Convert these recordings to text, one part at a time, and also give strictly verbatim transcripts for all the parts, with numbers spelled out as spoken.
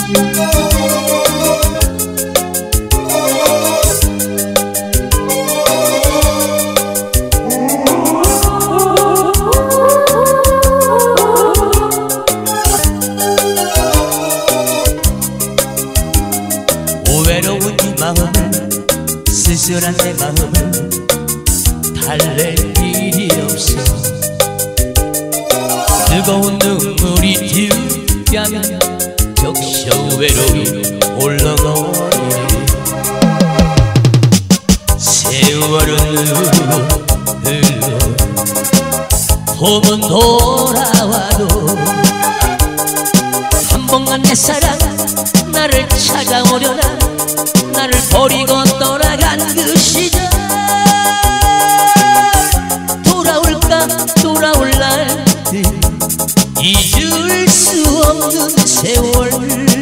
외로운 이 마음을 쓸쓸한 내 마음을 달랠 길이 없어. 뜨거운 눈물이 뒷뺨에 적셔 외로이 올라가네. 세월은 흘러 봄은 돌아와도 한 번만 내 사랑 나를 찾아오려나. 나를 버리고 떠나간 그 시절 돌아올까 돌아올 날 잊을 수 없는 세월.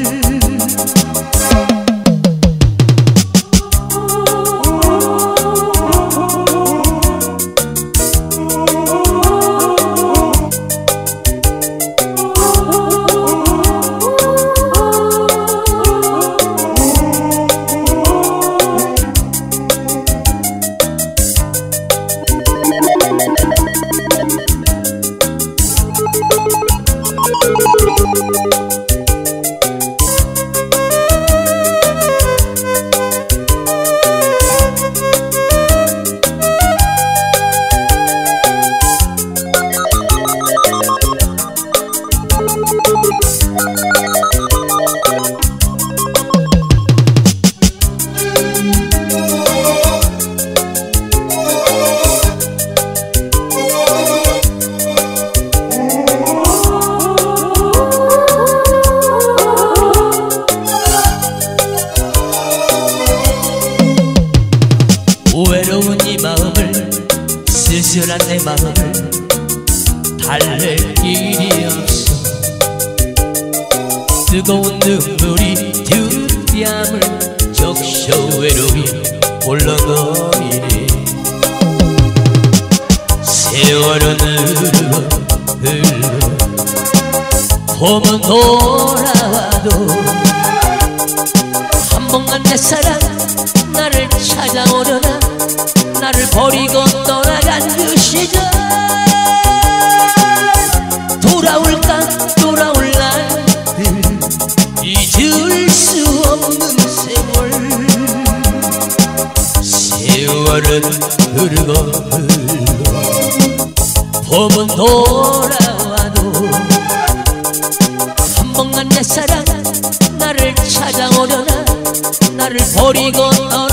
외로운 이 마음을 쓸쓸한 내 마음을 달랠 길이 없어. 뜨거운 눈물이 뒷뺨을 적셔 외로이 올라가네. 세월은 흘러 흘러 봄은 돌아와도 한 번만 내 사랑 나를 찾아오려나. 나를 버리고 떠나간 그 시절 돌아올까 돌아올 날 잊을 수 없는 세월. 세월은 흐르고 흘러 봄은 돌아와도 한 번만 내 사랑 나를 찾아오려나. 나를 버리고 떠나간